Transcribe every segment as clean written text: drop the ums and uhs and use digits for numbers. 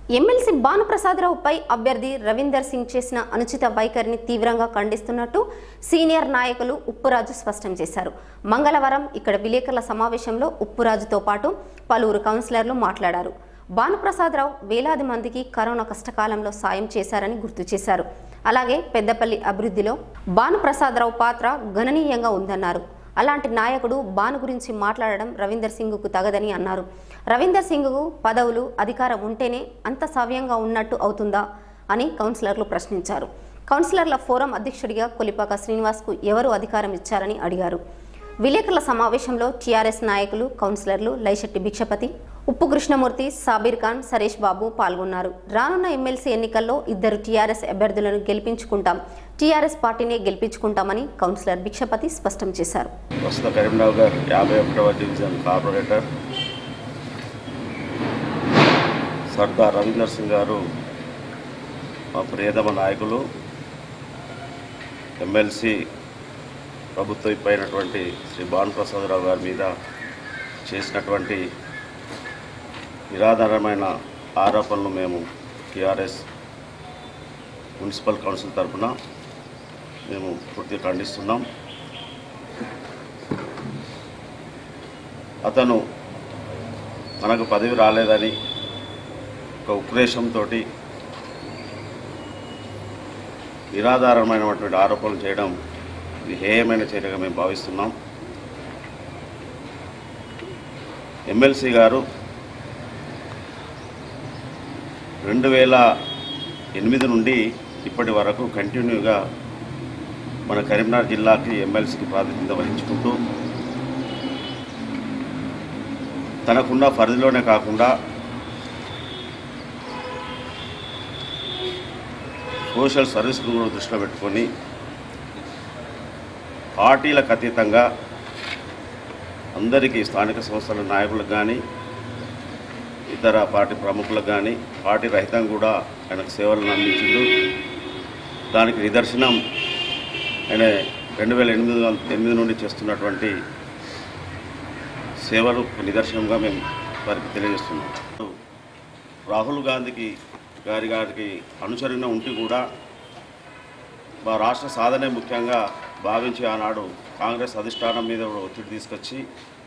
MLC భానుప్రసాదరావుపై అభ్యర్థి రవీందర్ సింగ్ చేసిన అనుచిత వైఖరిని తీవ్రంగా ఖండిస్తున్నట్టు సీనియర్ నాయకులు ఉప్పురాజు స్పష్టం చేశారు. మంగళవారం ఇక్కడ విలేకరుల సమావేశంలో ఉప్పురాజుతో పాటు పలువురు కౌన్సిలర్లు మాట్లాడారు. భానుప్రసాదరావు వేలాది మందికి కరోనా కష్టకాలంలో సాయం చేశారని గుర్తు చేశారు. అలాగే పెద్దపల్లి అభివృద్ధిలో భానుప్రసాదరావు పాత్ర గణనీయంగా ఉందన్నారు. అలాంటి నాయకుడు భాను గురించి మాట్లాడడం రవీందర్ సింగ్కు తగదని అన్నారు. రవీందర్ సింగ్కు పదవులు అధికారం ఉంటేనే అంత సవ్యంగా ఉన్నట్టు అవుతుందా అని కౌన్సిలర్లు ప్రశ్నించారు. కౌన్సిలర్ల ఫోరం అధ్యక్షుడిగా కొలిపాక శ్రీనివాస్కు ఎవరు అధికారం ఇచ్చారని అడిగారు. విలేకరుల సమావేశంలో టీఆర్ఎస్ నాయకులు, కౌన్సిలర్లు లైశెట్టి భిక్షపతి, ఉప్పు కృష్ణమూర్తి, సాబీర్ ఖాన్, సరేష్ బాబు పాల్గొన్నారు. రానున్న ఎమ్మెల్సీ ఎన్నికల్లో ఇద్దరు టీఆర్ఎస్ అభ్యర్థులను గెలిపించుకుంటాం, టీఆర్ఎస్ పార్టీనే గెలిపించుకుంటామని కౌన్సిలర్ భిక్షపతి స్పష్టం చేశారు. కరీంనగర్ 51వ డివిజన్ కార్పొరేటర్ సర్దార్ రవీందర్ సింగ్ గారు మా ప్రియతమ నాయకులు, ఎమ్మెల్సీ ప్రభుత్వ అయినటువంటి శ్రీ భానుప్రసాదరావు గారి మీద చేసినటువంటి నిరాధారమైన ఆరోపణలు మేము టీఆర్ఎస్ మున్సిపల్ కౌన్సిల్ తరఫున మేము పూర్తిగా ఖండిస్తున్నాం. అతను మనకు పదవి రాలేదని ఒక ఉక్రేషంతో నిరాధారమైనటువంటి ఆరోపణలు చేయడం ఇది హేయమైన చర్యగా మేము భావిస్తున్నాం. ఎమ్మెల్సీ గారు 2008 నుండి ఇప్పటి వరకు కంటిన్యూగా మన కరీంనగర్ జిల్లాకి ఎమ్మెల్సీకి ప్రాతినిధ్యం వహించుకుంటూ తనకున్న పరిధిలోనే కాకుండా సోషల్ సర్వీస్ను కూడా దృష్టిలో పెట్టుకొని పార్టీలకు అతీతంగా అందరికీ స్థానిక సంస్థల నాయకులకు కానీ ఇతర పార్టీ ప్రముఖులకు కానీ పార్టీ రహితంగా కూడా ఆయనకు సేవలను అందించిండు. దానికి నిదర్శనం ఆయన 2008 నుండి చేస్తున్నటువంటి సేవలు నిదర్శనంగా మేము వారికి తెలియజేస్తున్నాం. రాహుల్ గాంధీ గారికి అనుచరంగా ఉంటూ కూడా మా రాష్ట్ర సాధనే ముఖ్యంగా భావించి ఆనాడు కాంగ్రెస్ అధిష్టానం మీద ఒత్తిడి తీసుకొచ్చి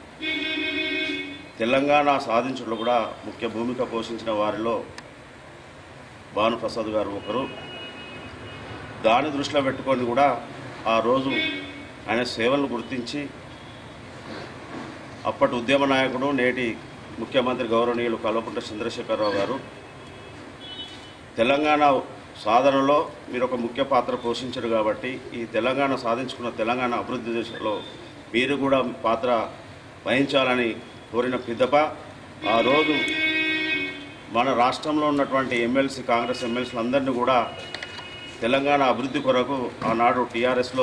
తెలంగాణ సాధించడంలో కూడా ముఖ్య భూమిక పోషించిన వారిలో భానుప్రసాద్ గారు ఒకరు. దాన్ని దృష్టిలో పెట్టుకొని కూడా ఆ రోజు ఆయన సేవలను గుర్తించి అప్పటి ఉద్యమ నాయకుడు, నేటి ముఖ్యమంత్రి గౌరవనీయులు కల్వకుంట్ల చంద్రశేఖరరావు గారు తెలంగాణ సాధనలో మీరు ఒక ముఖ్య పాత్ర పోషించారు కాబట్టి ఈ తెలంగాణ సాధించుకున్న తెలంగాణ అభివృద్ధి దిశలో మీరు కూడా పాత్ర వహించాలని కోరిన పిదప ఆ రోజు మన రాష్ట్రంలో ఉన్నటువంటి ఎమ్మెల్సీ, కాంగ్రెస్ ఎమ్మెల్సీలందరినీ కూడా తెలంగాణ అభివృద్ధి కొరకు ఆనాడు టీఆర్ఎస్లో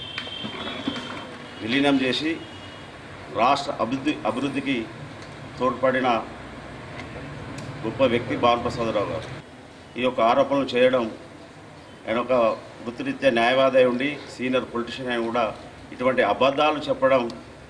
విలీనం చేసి రాష్ట్ర అభివృద్ధికి తోడ్పడిన గొప్ప వ్యక్తి భానుప్రసాదరావు గారు. ఈ యొక్క ఆరోపణలు చేయడం, ఆయన ఒక వృత్తిరీత్యా న్యాయవాది ఉండి సీనియర్ పొలిటీషియన్ అయిన కూడా ఇటువంటి అబద్ధాలు చెప్పడం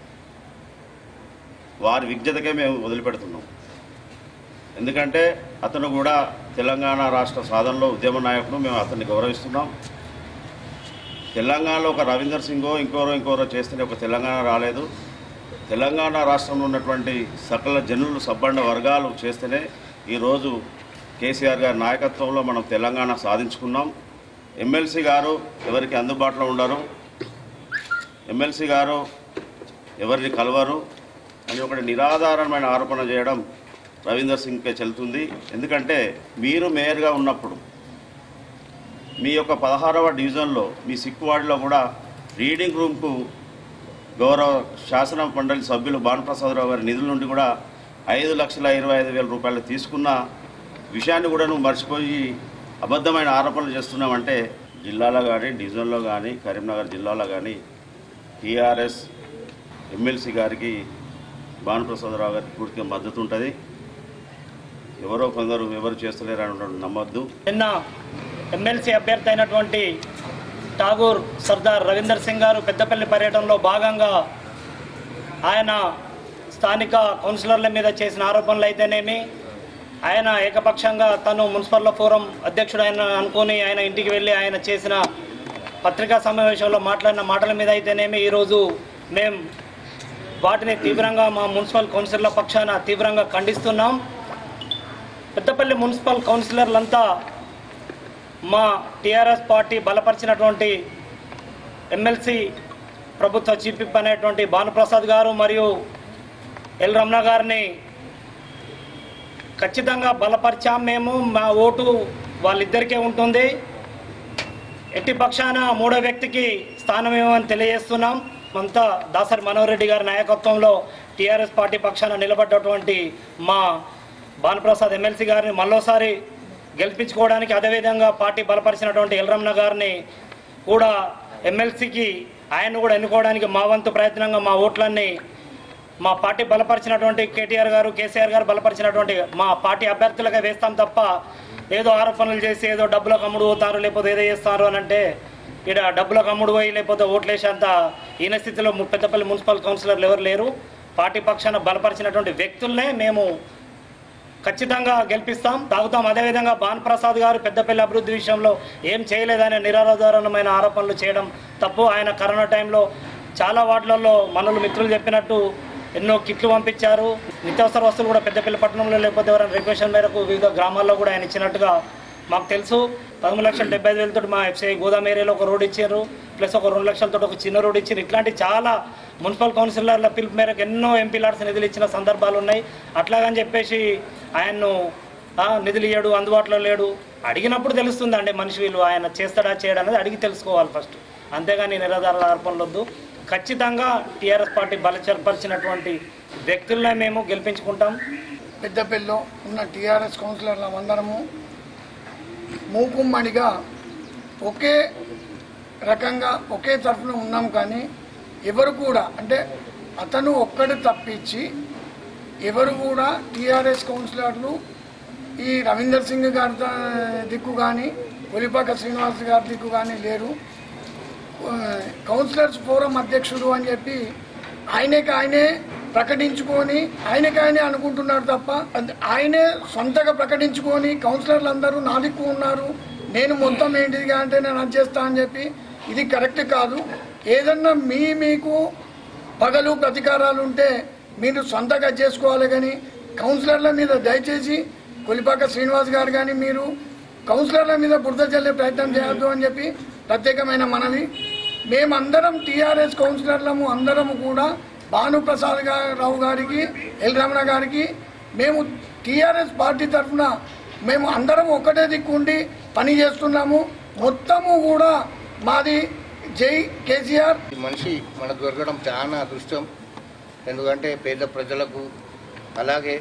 వారి విజ్ఞతకే మేము వదిలిపెడుతున్నాం. ఎందుకంటే అతను కూడా తెలంగాణ రాష్ట్ర సాధనలో ఉద్యమ నాయకుడు, మేము అతన్ని గౌరవిస్తున్నాం. తెలంగాణలో ఒక రవీందర్ సింగో ఇంకోరో చేస్తేనే ఒక తెలంగాణ రాలేదు. తెలంగాణ రాష్ట్రంలో ఉన్నటువంటి సకల జనులు, సబ్బండ వర్గాలు చేస్తేనే ఈరోజు కేసీఆర్ గారి నాయకత్వంలో మనం తెలంగాణ సాధించుకున్నాం. ఎమ్మెల్సీ గారు ఎవరికి అందుబాటులో ఉండరు, ఎమ్మెల్సీ గారు ఎవరిని కలవరు అని ఒకటి నిరాధారమైన ఆరోపణ చేయడం రవీందర్ సింగ్కే చెల్లుతుంది. ఎందుకంటే మీరు మేయర్గా ఉన్నప్పుడు మీ యొక్క 16వ డివిజన్లో మీ సిక్కువాడిలో కూడా రీడింగ్ రూమ్కు గౌరవ శాసన మండలి సభ్యులు భానుప్రసాదరావు గారి నిధుల నుండి కూడా 5,25,000 రూపాయలు తీసుకున్న విషయాన్ని కూడా నువ్వు మర్చిపోయి అబద్ధమైన ఆరోపణలు చేస్తున్నామంటే జిల్లాలో కానీ, డివిజన్లో కానీ, కరీంనగర్ జిల్లాలో కానీ టీఆర్ఎస్ ఎమ్మెల్సీ గారికి, భానుప్రసాదరావు గారికి పూర్తిగా మద్దతు ఉంటుంది. ఎవరో కొందరు ఎవరు చేస్తలేరని నమ్మొద్దు. నిన్న ఎమ్మెల్సీ అభ్యర్థి అయినటువంటి ఠాగూర్ సర్దార్ రవీందర్ సింగ్ గారు పెద్దపల్లి పర్యటనలో భాగంగా ఆయన స్థానిక కౌన్సిలర్ల మీద చేసిన ఆరోపణలు అయితేనేమి, ఆయన ఏకపక్షంగా తను మున్సిపల్ ఫోరం అధ్యక్షుడు ఆయన అనుకుని ఆయన ఇంటికి వెళ్ళి ఆయన చేసిన పత్రికా సమావేశంలో మాట్లాడిన మాటల మీద అయితేనేమి ఈరోజు మేము వాటిని తీవ్రంగా మా మున్సిపల్ కౌన్సిలర్ల పక్షాన తీవ్రంగా ఖండిస్తున్నాం. పెద్దపల్లి మున్సిపల్ కౌన్సిలర్లంతా మా టీఆర్ఎస్ పార్టీ బలపరిచినటువంటి ఎమ్మెల్సీ ప్రభుత్వ చీఫ్ విప్ అనేటువంటి భానుప్రసాద్ గారు మరియు ఎల్ రమణ గారిని ఖచ్చితంగా బలపరిచాం. మేము మా ఓటు వాళ్ళిద్దరికే ఉంటుంది. ఎట్టి పక్షాన మూడో వ్యక్తికి స్థానం ఇవ్వమని తెలియజేస్తున్నాం. అంతా దాసరి మనోహర్ రెడ్డి గారి నాయకత్వంలో టీఆర్ఎస్ పార్టీ పక్షాన నిలబడ్డటువంటి మా భానుప్రసాద్ ఎమ్మెల్సీ గారిని మరోసారి గెలిపించుకోవడానికి, అదేవిధంగా పార్టీ బలపరిచినటువంటి ఎల్ రమణ గారిని కూడా ఎమ్మెల్సీకి ఆయన్ని కూడా ఎన్నుకోవడానికి మా వంతు ప్రయత్నంగా మా ఓట్లన్నీ మా పార్టీ బలపరిచినటువంటి కేటీఆర్ గారు, కేసీఆర్ గారు బలపరిచినటువంటి మా పార్టీ అభ్యర్థులుగా వేస్తాం తప్ప ఏదో ఆరోపణలు చేసి ఏదో డబ్బులకు అమ్ముడు పోతారు లేకపోతే ఏదో చేస్తారు అని అంటే ఇక్కడ డబ్బులకు అమ్ముడు పోయి లేకపోతే ఓట్లు వేసేంత ఈయన స్థితిలో పెద్దపల్లి మున్సిపల్ కౌన్సిలర్లు ఎవరు లేరు. పార్టీ పక్షాన బలపరిచినటువంటి వ్యక్తులనే మేము ఖచ్చితంగా గెలిపిస్తాం, తాగుతాం. అదేవిధంగా భానుప్రసాద్ గారు పెద్దపల్లి అభివృద్ధి విషయంలో ఏం చేయలేదని నిరాధారణమైన ఆరోపణలు చేయడం తప్పు. ఆయన కరోనా టైంలో చాలా వార్డులలో మనలు మిత్రులు చెప్పినట్టు ఎన్నో కిట్లు పంపించారు. నిత్యావసర వస్తువులు కూడా పెద్దపల్లి పట్టణంలో లేకపోతే ఎవరైనా రిక్వెషన్ మేరకు వివిధ గ్రామాల్లో కూడా ఆయన ఇచ్చినట్టుగా మాకు తెలుసు. 13,70,000 మా ఎఫ్సీఐ గోదాం ఏరియాలో ఒక రోడ్ ఇచ్చారు, ప్లస్ ఒక 2 లక్షలతో ఒక చిన్న రోడ్ ఇచ్చారు. ఇట్లాంటి చాలా మున్సిపల్ కౌన్సిలర్ల పిలుపు మేరకు ఎన్నో ఎంపీ లాడ్స్ నిధులు ఇచ్చిన సందర్భాలు ఉన్నాయి. అట్లాగని చెప్పేసి ఆయన్ను నిధులు ఇయ్యడు, అందుబాటులో లేడు, అడిగినప్పుడు తెలుస్తుందండి మనిషి వీళ్ళు ఆయన చేస్తాడా చేయడా అనేది అడిగి తెలుసుకోవాలి ఫస్ట్. అంతేగాని నిరాధారాల ఆరోపణలు వద్దు. ఖచ్చితంగా టీఆర్ఎస్ పార్టీ బలపరిచినటువంటి వ్యక్తులనే మేము గెలిపించుకుంటాం. పెద్దపల్లిలో ఉన్న టీఆర్ఎస్ కౌన్సిలర్ల అందరము మూకుమ్మడిగా ఒకే రకంగా ఒకే తరఫున ఉన్నాం. కానీ ఎవరు కూడా అంటే అతను ఒక్కడు తప్పించి ఎవరు కూడా టీఆర్ఎస్ కౌన్సిలర్లు ఈ రవీందర్ సింగ్ గారి దిక్కు కానీ కొలిపాక శ్రీనివాస్ గారి దిక్కు కానీ లేరు. కౌన్సిలర్స్ ఫోరం అధ్యక్షుడు అని చెప్పి ఆయనే ప్రకటించుకొని ఆయనే అనుకుంటున్నాడు తప్ప ఆయనే సొంతగా ప్రకటించుకొని కౌన్సిలర్లు అందరూ నా దిక్కు ఉన్నారు, నేను మొత్తం ఏంటిదిగా అంటే నేను అది చేస్తా అని చెప్పి ఇది కరెక్ట్ కాదు. ఏదన్నా మీకు పగలు ప్రతీకారాలు ఉంటే మీరు సొంతగా చేసుకోవాలి. కానీ కౌన్సిలర్ల మీద దయచేసి కొలిపాక శ్రీనివాస్ గారు కానీ మీరు కౌన్సిలర్ల మీద బురద చల్లే ప్రయత్నం చేయొద్దు అని చెప్పి ప్రత్యేకమైన మనవి. మేమందరం టీఆర్ఎస్ కౌన్సిలర్లము అందరము కూడా భానుప్రసాద్ రావు గారికి, ఎల్ రమణ గారికి మేము టీఆర్ఎస్ పార్టీ తరఫున మేము అందరం ఒక్కటే దిక్కుండి పని చేస్తున్నాము. మొత్తము కూడా మాది జై కేసీఆర్. మనిషి మనకు దొరకడం చాలా అదృష్టం. ఎందుకంటే పేద ప్రజలకు అలాగే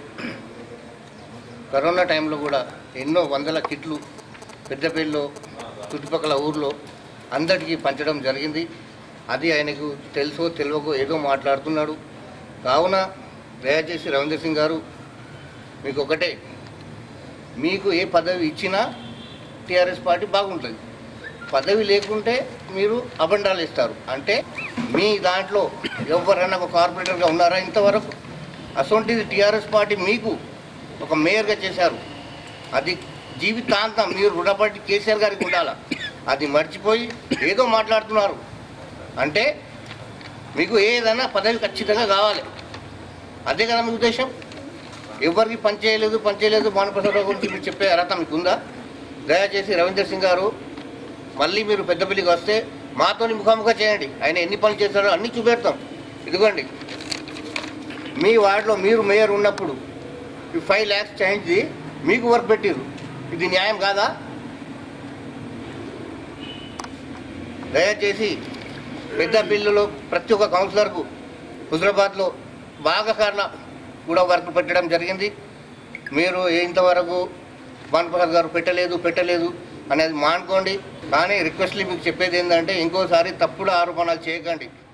కరోనా టైంలో కూడా ఎన్నో వందల కిట్లు పెద్దపల్లిలో చుట్టుపక్కల ఊర్లో అందరికీ పంచడం జరిగింది. అది ఆయనకు తెలుసో తెలియకో ఏదో మాట్లాడుతున్నాడు. కావున దయచేసి రవీందర్ సింగ్ గారు మీకు ఒకటే, మీకు ఏ పదవి ఇచ్చినా టీఆర్ఎస్ పార్టీ బాగుంటుంది. పదవి లేకుంటే మీరు అబండాలు ఇస్తారు. అంటే మీ దాంట్లో ఎవరైనా ఒక కార్పొరేటర్గా ఉన్నారా ఇంతవరకు? అసొంటిది టీఆర్ఎస్ పార్టీ మీకు ఒక మేయర్గా చేశారు. అది జీవితాంతం మీరు రుణపడి కేసీఆర్ గారికి ఉండాలా. అది మర్చిపోయి ఏదో మాట్లాడుతున్నారు. అంటే మీకు ఏదైనా పదవి ఖచ్చితంగా కావాలి, అదే కదా మీ ఉద్దేశం. ఎవరికి పనిచేయలేదు భానుప్రసాద్ గురించి మీరు చెప్పే అర్హత మీకు ఉందా? దయచేసి రవీందర్ సింగ్ గారు మళ్ళీ మీరు పెద్దపల్లికి వస్తే మాతోని ముఖాముఖ చేయండి. ఆయన ఎన్ని పనులు చేస్తారో అన్నీ చూపెడతాం. ఇదిగోండి, మీ వార్డులో మీరు మేయర్ ఉన్నప్పుడు 5 lakhs చేయించి మీకు వర్క్ పెట్టిరు. ఇది న్యాయం కాదా? దయచేసి పెద్దపల్లిలో ప్రతి ఒక్క కౌన్సిలర్కు హుజరాబాద్లో భాగకారణ కూడా వర్క్ పెట్టడం జరిగింది. మీరు ఇంతవరకు భానుప్రసాద్ గారు పెట్టలేదు అనేది మానుకోండి. కానీ రిక్వెస్ట్లీ మీకు చెప్పేది ఏంటంటే ఇంకోసారి తప్పుడు ఆరోపణలు చేయకండి.